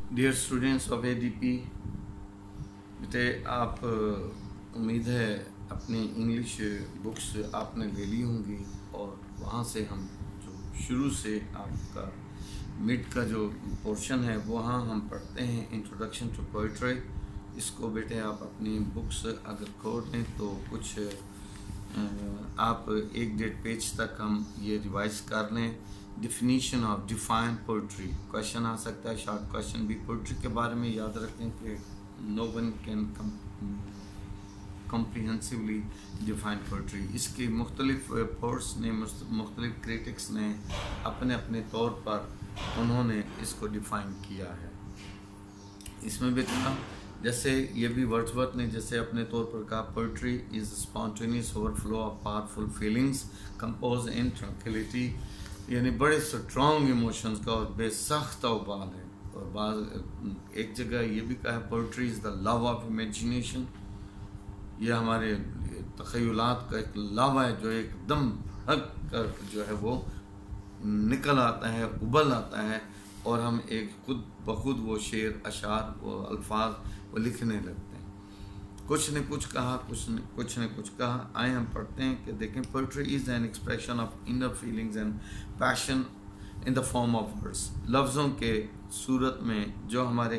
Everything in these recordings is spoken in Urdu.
डियर स्टूडेंट्स ऑफ एडीपी, बेटे आप उम्मीद है अपनी इंग्लिश बुक्स आपने ले ली होंगी और वहाँ से हम जो शुरू से आपका मिड का जो पोर्शन है वहाँ हम पढ़ते हैं इंट्रोडक्शन टू पोइट्री। इसको बेटे आप अपनी बुक्स अगर खोल लें तो कुछ आप 1-1.5 पेज तक हम ये रिवाइज कर लें। Definition of define poetry question आ सकता है, शॉर्ट क्वेश्चन भी। पोइट्री के बारे में याद रखें कि no one can comprehensively define poetry. इसकी मुख्तलिफ पोर्ट्स ने, मुख्तलिफ क्रिटिक्स ने अपने अपने तौर पर उन्होंने इसको डिफाइन किया है। इसमें भी था जैसे ये भी वर्ड्सवर्थ ने जैसे अपने तौर पर कहा, poetry is spontaneous overflow of powerful feelings compose in tranquillity, यानी बड़े स्ट्रॉन्ग इमोशंस का और बेसख्त उबाल है। और बाद एक जगह ये भी कहा है, poetry is the love of imagination, यह हमारे तख़य्युलात का एक लव है जो एकदम भड़क कर जो है वो निकल आता है, उबल आता है और हम एक खुद बखुद वो शेर, अशार, वो अल्फाज वो लिखने लगते हैं। कुछ ने कुछ कहा, कुछ ने कुछ कहा। आए हम पढ़ते हैं कि देखें, poetry is an expression of inner feelings and passion in the form of words. लफ्ज़ों के सूरत में जो हमारे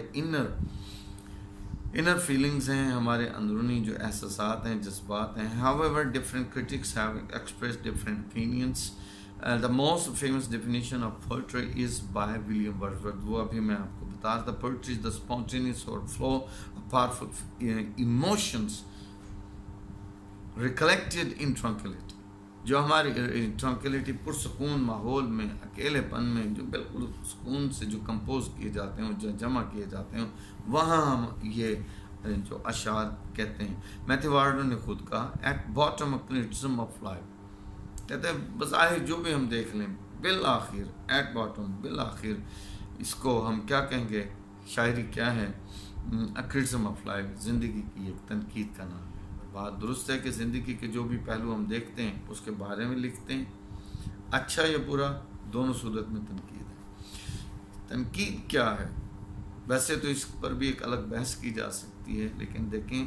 इनर फीलिंग्स हैं, हमारे अंदरूनी जो एहसासात हैं, जज्बात हैं। However different critics have expressed different opinions. The most famous definition of poetry is by William Wordsworth। वो अभी मैं आपको बता रहा था। Poetry is the spontaneous overflow of powerful emotions recollected in tranquility। जो हमारी ट्रंक्विलिटी, पुरसकून माहौल में, अकेलेपन में जो बिल्कुल सुकून से जो कंपोज किए जाते हैं, जो जमा किए जाते हैं, वहाँ हम ये जो अशार कहते हैं। मैथ्यू वार्डन ने खुद कहा, at bottom of criticism of life, कहते हैं बज़ाहिर जो भी हम देख लें, बिल आखिर, एट बॉटम, बिल आखिर इसको हम क्या कहेंगे, शायरी क्या है, क्रिटिसिज्म ऑफ लाइफ, ज़िंदगी की एक तनकीद का नाम है। बात दुरुस्त है कि ज़िंदगी के जो भी पहलू हम देखते हैं उसके बारे में लिखते हैं, अच्छा या बुरा दोनों सूरत में तनकीद है। तनकीद क्या है, वैसे तो इस पर भी एक अलग बहस की जा सकती है, लेकिन देखें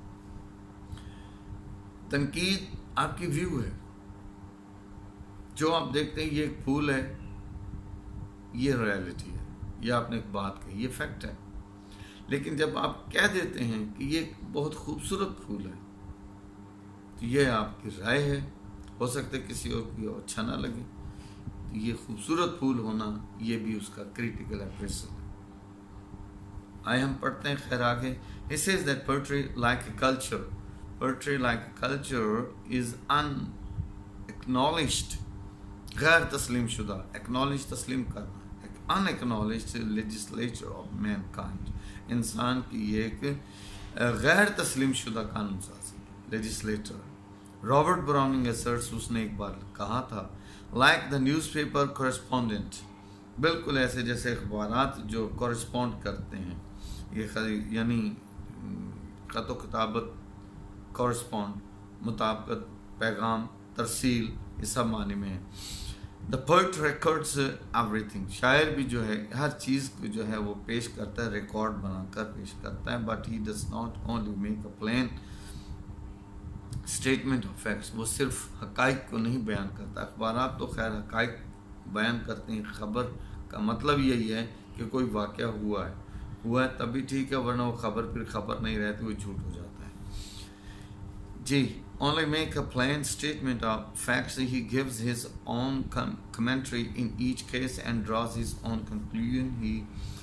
तनकीद आपकी व्यू है। जो आप देखते हैं ये एक फूल है, ये रियलिटी है, ये आपने एक बात कही, ये फैक्ट है। लेकिन जब आप कह देते हैं कि ये बहुत खूबसूरत फूल है, तो ये आपकी राय है, हो सकता है किसी और को अच्छा ना लगे। तो ये खूबसूरत फूल होना, ये भी उसका क्रिटिकल अप्रेजल है। आइए हम पढ़ते हैं खैर आगे। He says that poetry like a culture, poetry like a culture is unacknowledged, गैर तस्लीम शुदा, एक्नॉलेज तस्लीम करना, अनएक्नॉलेज्ड लेजिस्लेचर ऑफ मैनकाइंड, इंसान की एक गैर तस्लीम शुदा कानून साजी, लेजिस्लेटर। रॉबर्ट ब्राउनिंग असर्ट्स, उसने एक बार कहा था, लाइक द न्यूज़पेपर कॉरेस्पॉन्डेंट, बिल्कुल ऐसे जैसे अखबारात जो कॉरेस्पॉन्ड करते हैं, ये यानी ख़त किताबत, कॉरेस्पॉन्ड, मुताबिकत, पैगाम, तरसील, ये सब मानी में है। द पोएट रिकॉर्ड्स एवरीथिंग, शायर भी जो है हर चीज़ को जो है वो पेश करता है, रिकॉर्ड बनाकर पेश करता है। But he does not only make a plain statement of facts, वो सिर्फ हकाइक को नहीं बयान करता। अखबारात तो खैर हकाइक बयान करते हैं, ख़बर का मतलब यही है कि कोई वाक़या हुआ है तभी ठीक है, वरना वो खबर फिर खबर नहीं रहती, वो झूठ हो जाता है जी। Only make a plain statement of facts. He gives his own commentary in each case and draws his own conclusion. He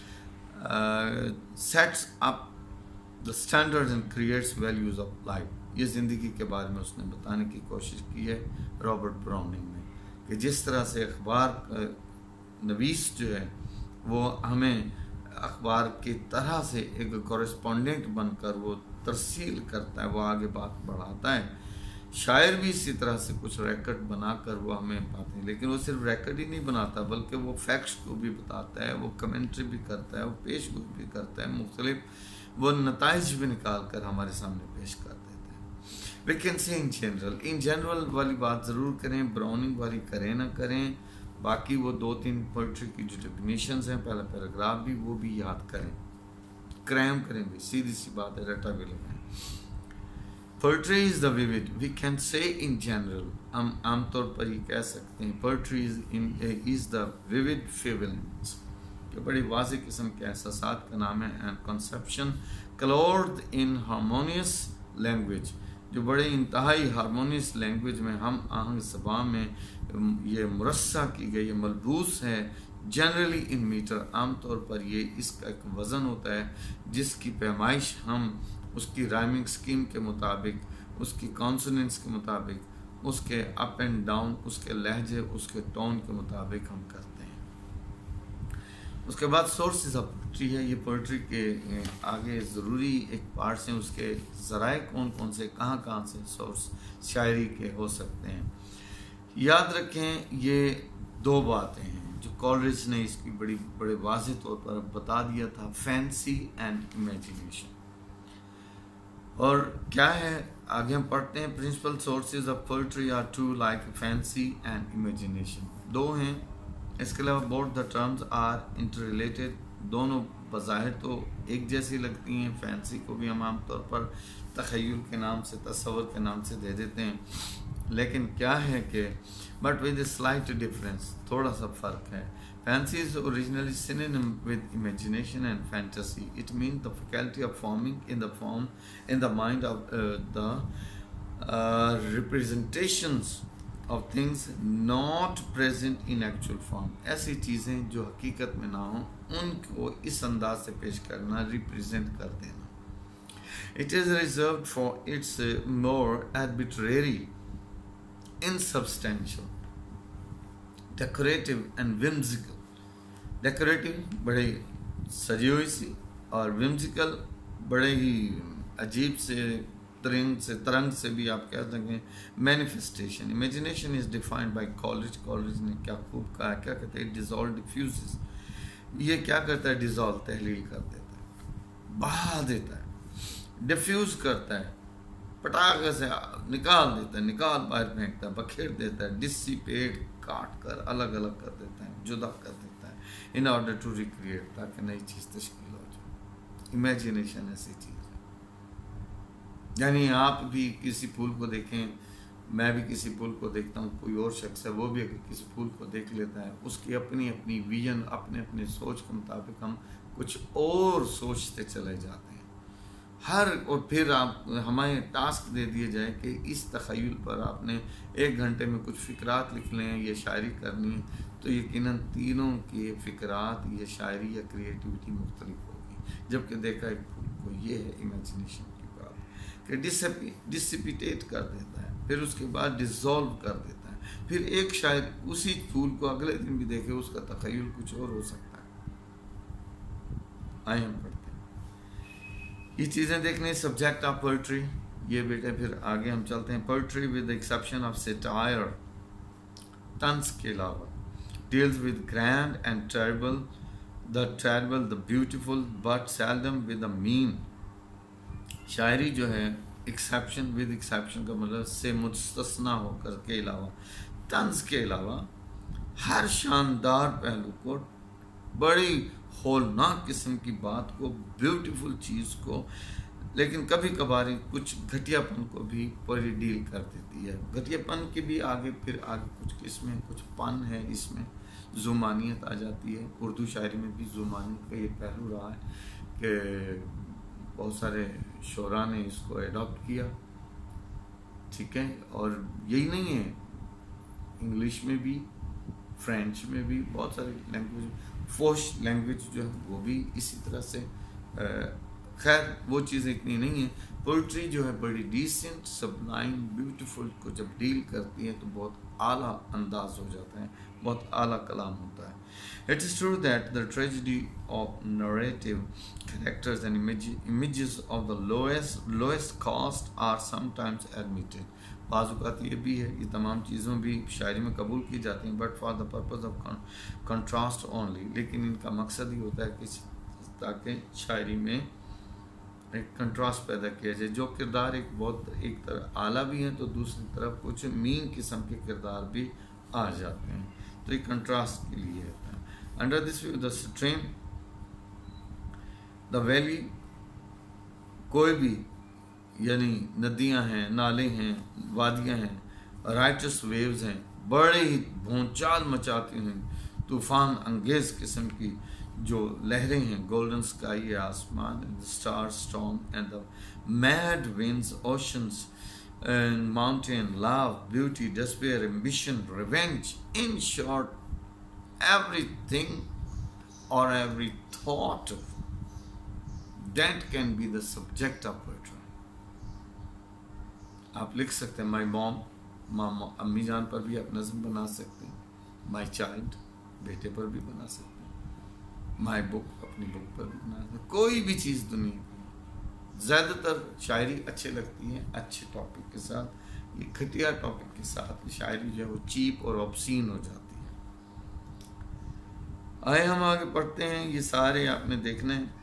sets up the standards and creates values of life. ये ज़िंदगी के बारे में उसने बताने की कोशिश की है रॉबर्ट ब्राउनिंग ने, कि जिस तरह से अखबार नवीस जो है वो हमें अखबार की तरह से एक कॉरेस्पॉन्डेंट बनकर वो तरसील करता है, वो आगे बात बढ़ाता है। शायर भी इसी तरह से कुछ रिकॉर्ड बनाकर वो हमें बातें, लेकिन वो सिर्फ रिकॉर्ड ही नहीं बनाता बल्कि वो फैक्ट्स को भी बताता है, वो कमेंट्री भी करता है, वो पेश भी करता है, मुख्तलिफ वो नताइज भी निकाल कर हमारे सामने पेश कर देता है। We can say in general वाली बात ज़रूर करें, ब्राउनिंग वाली करें ना करें, باقی وہ 2-3 پوئٹری کی جو ڈیفینیشنز ہیں پہلا پیراگراف بھی وہ بھی یاد کریں, کریم کریں بھی, سیدھی سی بات ہے, رٹا بھی لگائیں. Poetry is the vivid, we can say in general, ہم عام طور پر یہ کہہ سکتے ہیں poetry is the vivid feelings, کہ بڑی واضح قسم کے احساسات کا نام ہے, and conception clothed in harmonious language, جو بڑے انتہائی ہارمونیس لینگویج میں ہم آہنگ زبان میں یہ مرصع کی گئی, یہ ملبوس ہے. جنرلی ان میٹر, عام طور پر یہ اس کا ایک وزن ہوتا ہے جس کی پیمائش ہم اس کی رائمنگ سکیم کے مطابق, اس کی کانسوننٹس کے مطابق, اس کے اپ اینڈ ڈاؤن, اس کے لہجے, اس کے ٹون کے مطابق ہم کرتے ہیں. اس کے بعد سورسز آف پوئٹری ہے. یہ پوئٹری کے آگے ضروری ایک پارٹس ہیں, اس کے ذرائع کون کون سے, کہاں کہاں سے سورس شاعری کے ہو سکتے ہیں. یاد رکھیں یہ 2 باتیں ہیں جو کالرج نے اس کی بڑے واضح طور پر بتا دیا تھا, فینسی اینڈ امیجینیشن. اور کیا ہے آگے ہم پڑھتے ہیں, principal sources of poetry are 2 like fancy and imagination, 2 ہیں. اس کے علاوہ both the terms are interrelated, دونوں بظاہر تو ایک جیسی لگتی ہیں. فینسی کو بھی ہم عام طور پر تخیل کے نام سے, تصور کے نام سے دے دیتے ہیں, لیکن کیا ہے کہ but with a slight difference, تھوڑا سا فرق ہے. Fancy is originally synonym with imagination and fantasy. It means the faculty of forming in the mind of the representations of things not present in actual form. ایسی چیزیں جو حقیقت میں نہ ہوں ان کو اس انداز سے پیش کرنا, ریپریزنٹ کر دینا. It is reserved for its more arbitrary, insubstantial, decorative and whimsical. Decorative بڑے سجی ہوئی سی, اور whimsical بڑے ہی عجیب سے ترنگ سے بھی آپ کہہ سکیں manifestation. Imagination is defined by Coleridge نے کیا خوب کہا, کیا کہتے ہیں, ڈیزالو ڈیفیوزز. یہ کیا کرتا ہے, ڈیزالو تحلیل کر دیتا ہے, بہا دیتا ہے, ڈیفیوز کرتا ہے, پٹاخے سے نکال دیتا ہے, نکال باہر پھینکتا ہے, بکھیر دیتا ہے, ڈسیپیٹ کاٹ کر الگ الگ کر دیتا ہے, جدا کر دیتا ہے, in order to recreate, تاکہ نئی چیز تشکیل ہو جائے. امیجینیشن ایسی چیز ہے, یعنی آپ بھی کسی پھول کو دیکھیں, میں بھی کسی پھول کو دیکھتا ہوں, کوئی اور شخص ہے وہ بھی اگر کسی پھول کو دیکھ لیتا ہے, اس کی اپنی اپنی ویژن, اپنے سوچ کے مطابق ہم کچھ اور سوچتے چلے جاتے ہیں. اور پھر آپ ہمیں ٹاسک دے دیے جائے کہ اس تخیل پر آپ نے 1 گھنٹے میں کچھ فقرات لکھ لیں, یہ شاعری کرنی ہے, تو یقیناً تینوں کے فقرات, یہ شاعری یا کریٹیوٹی مختلف ہوگی. جبکہ دیکھا ایک پھول کو, یہ ہے امیجینیشن کی بات, کہ ڈسپیٹیٹ کر دیتا ہے, پھر اس کے بعد ڈیزالو کر دیتا ہے, پھر ایک شاعر اسی پھول کو اگلے دن بھی دیکھے, اس کا تخیل کچھ اور ہو سکتا ہے. آئیں ہم پڑھتے ہیں یہ چیزیں دیکھنے. سبجیکٹ آف پوئٹری یہ بیٹے, پھر آگے ہم چلتے ہیں. Poetry with exception of satire, طنز کے علاوہ, deals with grand and terrible, the beautiful, but seldom with the mean. شاعری جو ہے ایکسیپشن ود ایکسیپشن کا مطلب سے مستثنا ہو کر کے علاوہ, طنز کے علاوہ ہر شاندار پہلو کو, بڑی ہولناک قسم کی بات کو, بیوٹیفل چیز کو, لیکن کبھی کبھار کچھ گھٹیا پن کو بھی پوری ڈیل کر دیتی ہے. گھٹیا پن کی بھی آگے کچھ قسمیں, کچھ پن ہے اس میں, زمانیت آ جاتی ہے. اردو شاعری میں بھی زمانیت کا یہ پہلو رہا ہے کہ بہت سارے شعراء نے اس کو ایڈاپٹ کیا, ٹھیک ہے. اور یہی نہیں ہے, انگلش میں بھی, فرینچ میں بھی, بہت سارے لینگویج, فوش لینگویج جو ہے وہ بھی اسی طرح سے. خیر وہ چیزیں اتنی نہیں ہیں. پوئٹری جو ہے بڑی ڈیسنٹ, سبلائم, بیوٹیفل کو جب ڈیل کرتی ہے تو بہت اعلیٰ انداز ہو جاتا ہے, بہت اعلیٰ کلام ہوتا ہے. It is true that the tragedy of narrative characters and images of the lowest cost are sometimes admitted. بعض اوقات یہ بھی ہے, یہ تمام چیزوں بھی شاعری میں قبول کی جاتی ہیں, but for the purpose of contrast only. لیکن ان کا مقصد ہی ہوتا ہے کہ تاکہ شاعری میں ایک کنٹراسٹ پیدا کیا جائے. جو کردار ایک طرح اعلیٰ بھی ہیں تو دوسری طرف کچھ مین قسم کے کردار بھی آ جاتے ہیں. تو یہ کنٹراسٹ کے لیے ہے. Under this view the stream the valley, کوئی بھی یعنی ندیاں ہیں، نالے ہیں، وادیاں ہیں، رائٹس ویوز ہیں، بڑے ہی بھونچال مچاتی ہیں، طوفان انگیز قسم کی جو لہریں ہیں، گولڈن اسکائی ہے آسمان، star storm and the mad winds, oceans and mountain, love, beauty, despair, ambition, revenge. In short, everything or every thought that can be the subject of poetry. آپ لکھ سکتے ہیں مائی مام، امی جان پر بھی آپ نظم بنا سکتے ہیں، مائی چائلڈ، بیٹے پر بھی بنا سکتے ہیں، مائی بک، اپنی بک پر بھی بنا سکتے ہیں. کوئی بھی چیز دنیا، زیادہ تر شاعری اچھے لگتی ہے اچھے ٹاپک کے ساتھ. یہ گھٹیا ٹاپک کے ساتھ شاعری جو ہے وہ چیپ اور آبسین ہو جاتی ہے. آئے ہم آگے پڑھتے ہیں. یہ سارے آپ نے دیکھنا ہے.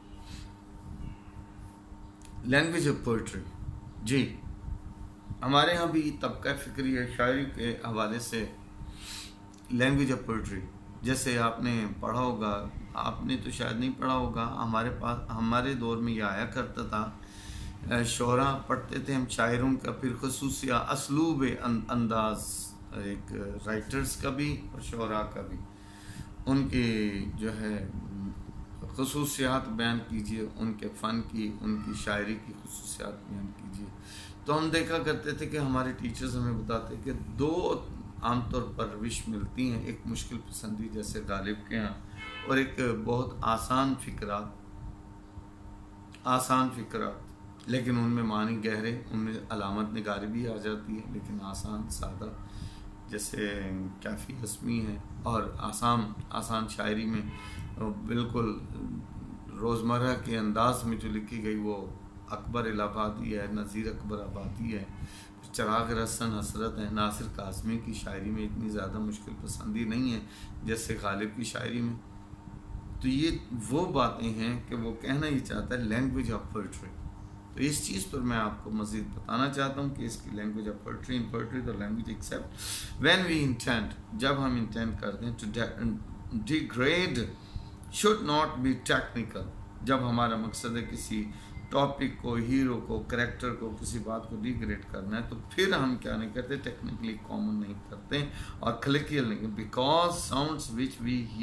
لینگویج آف پوئٹری، جی ہمارے ہاں بھی طبقہ فکری ہے شاعری کے حوالے سے. لینگویج آف پوئٹری جیسے آپ نے پڑھا ہوگا، آپ نے تو شاید نہیں پڑھا ہوگا، ہمارے دور میں یہ آیا کرتا تھا. شعراء پڑھتے تھے ہم شاعروں کا، پھر خصوصیہ اسلوب انداز ایک رائٹرز کا بھی اور شعراء کا بھی، ان کی جو ہے خصوصیات بیان کیجئے، ان کے فن کی، ان کی شاعری کی خصوصیات بیان کیجئے. تو ہم دیکھا کرتے تھے کہ ہمارے ٹیچرز ہمیں بتاتے کہ دو عام طور پر روش ملتی ہیں، ایک مشکل پسندی جیسے غالب کے ہاں، اور ایک بہت آسان فکرات، لیکن ان میں معنی گہرے، ان میں علامت نگاری بھی آ جاتی ہے، لیکن آسان سادہ، جیسے کافی حسمی ہے. اور آسان شاعری میں بالکل روزمرہ کے انداز میں جو لکھی گئی وہ اکبر الہ آبادی ہے، نذیر اکبر آبادی ہے، چراغ رسن حسرت ہے. ناصر کاظمی کی شاعری میں اتنی زیادہ مشکل پسندی نہیں ہے جیسے غالب کی شاعری میں. تو یہ وہ باتیں ہیں کہ وہ کہنا ہی چاہتا ہے لینگویج آف پوئٹری. تو اس چیز پر میں آپ کو مزید بتانا چاہتا ہوں کہ اس کی language of poetry, in poetry the language except when we intend, جب ہم انٹینڈ کرتے ہیں to degrade should not be technical. جب ہمارا مقصد ہے کسی ٹاپک کو، ہیرو کو، کریکٹر کو، کسی بات کو ڈیگریڈ کرنا ہے، تو پھر ہم کیا نہیں کرتے، ٹیکنیکلی کامن نہیں کرتے اور کلیکیل نہیں، because sounds which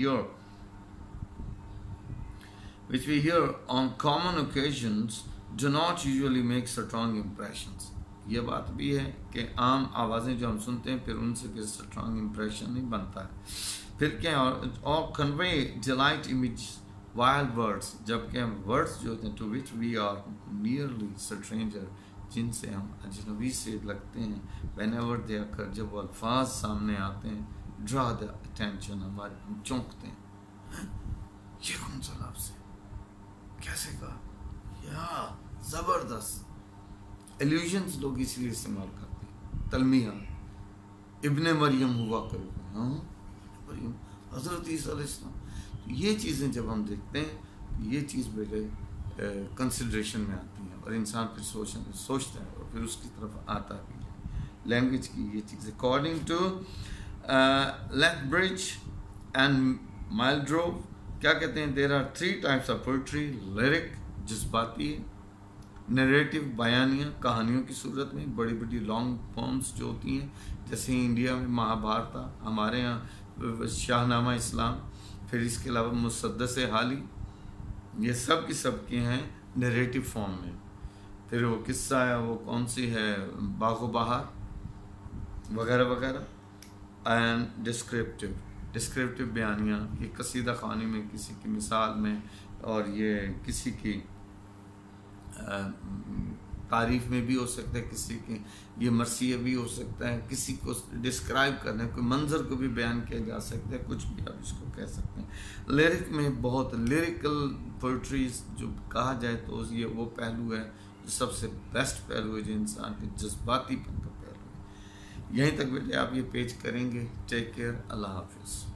we hear on common occasions do not usually make strong impressions. یہ بات بھی ہے کہ عام آوازیں جو ہم سنتے ہیں پھر ان سے کوئی strong impression نہیں بنتا ہے. پھر کیا اور convey delight image wild words، جبکہ words جو ہوتے ہیں to which we are nearly stranger، جن سے ہم اجنبی سے لگتے ہیں، whenever they occur، جب وہ الفاظ سامنے آتے ہیں، draw the attention، ہمارے ہم چونکتے ہیں، یہ کون سا لفظ ہے، کیسے کہا، یا زبردست. ایلیوژنز لوگ اس لیے استعمال کرتے ہیں، تلمیہ، ابن مریم ہوا کرو، ہاں مریم، حضرت عیسیٰ علیہ السلام. یہ چیزیں جب ہم دیکھتے ہیں یہ چیز بڑے کنسیڈریشن میں آتی ہیں اور انسان پھر سوچتا ہے اور پھر اس کی طرف آتا بھی ہے. لینگویج کی یہ چیز according to Lethbridge and Mildrew کیا کہتے ہیں، there are 3 types of poetry. Lyric جذباتی، نیریٹو بیانیہ کہانیوں کی صورت میں، بڑی بڑی لانگ پومز جو ہوتی ہیں، جیسے انڈیا میں مہابھارتا، ہمارے ہاں شاہ نامہ اسلام، پھر اس کے علاوہ مسدس حالی، یہ سب کی ہیں نیریٹو فارم میں. پھر وہ قصہ ہے وہ کون سی ہے، باغ و بہار وغیرہ وغیرہ. اینڈ ڈسکرپٹیو بیانیہ، یہ قصیدہ خوانی میں کسی کی مثال میں، اور یہ کسی کی تعریف میں بھی ہو سکتا ہے، کسی کی یہ مرثیہ بھی ہو سکتا ہے، کسی کو ڈسکرائب کرنا ہے، کوئی منظر کو بھی بیان کیا جا سکتا ہے، کچھ بھی آپ اس کو کہہ سکتے ہیں. لیرک میں بہت لیریکل پوئٹریز جو کہا جائے تو یہ وہ پہلو ہے جو سب سے بیسٹ پہلو ہے، جو انسان کے جذباتی پن کا پہلو ہے. یہیں تک بیٹے آپ یہ پیج کریں گے. ٹیک کیئر، اللہ حافظ.